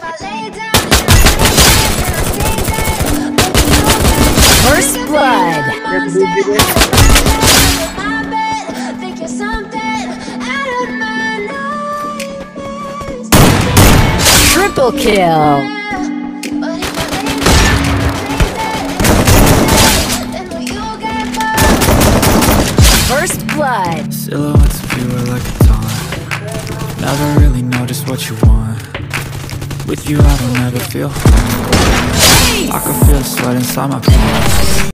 First blood. Triple kill. First blood. Silhouettes of you are like a taunt. Never really know just what you want. With you I don't ever feel home. I can feel the sweat inside my pants.